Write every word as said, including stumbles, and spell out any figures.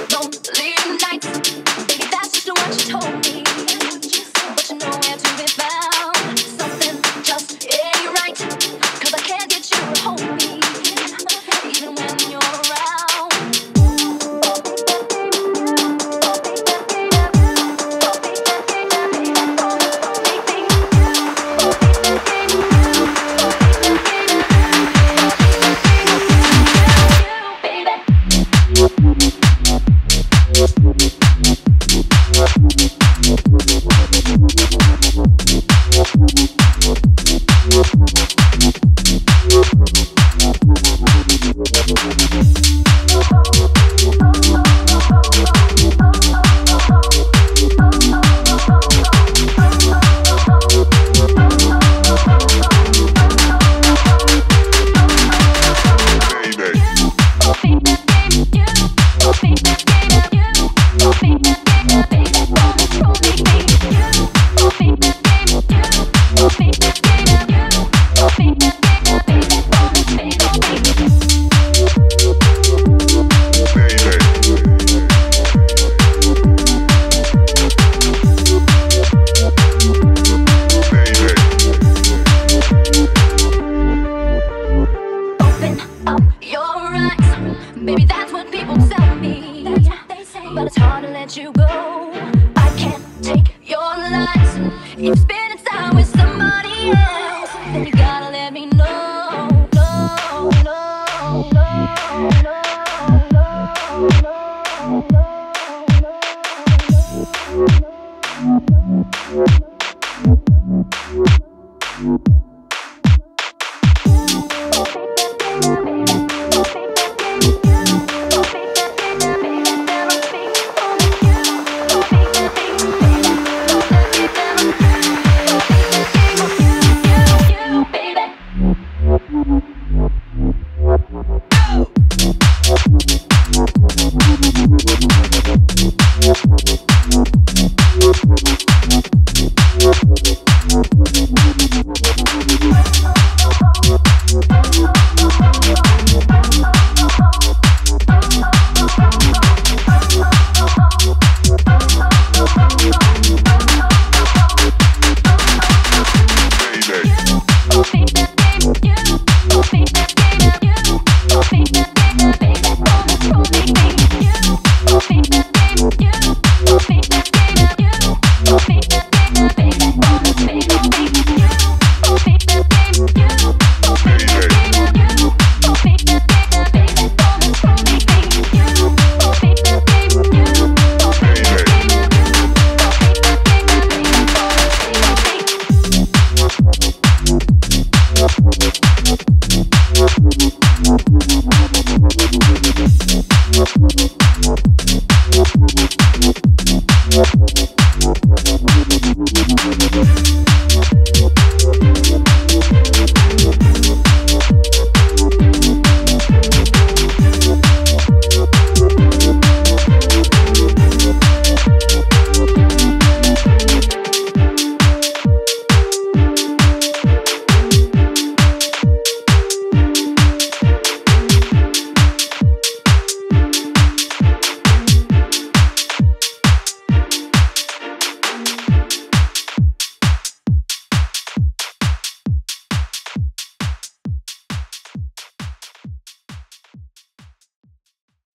lonely nights. Baby, that's just what you told me. But you're nowhere to be found. Something just ain't right. Cause I can't get you to hold me, even when you're around. Baby, that's what people tell me, but it's hard to let you go.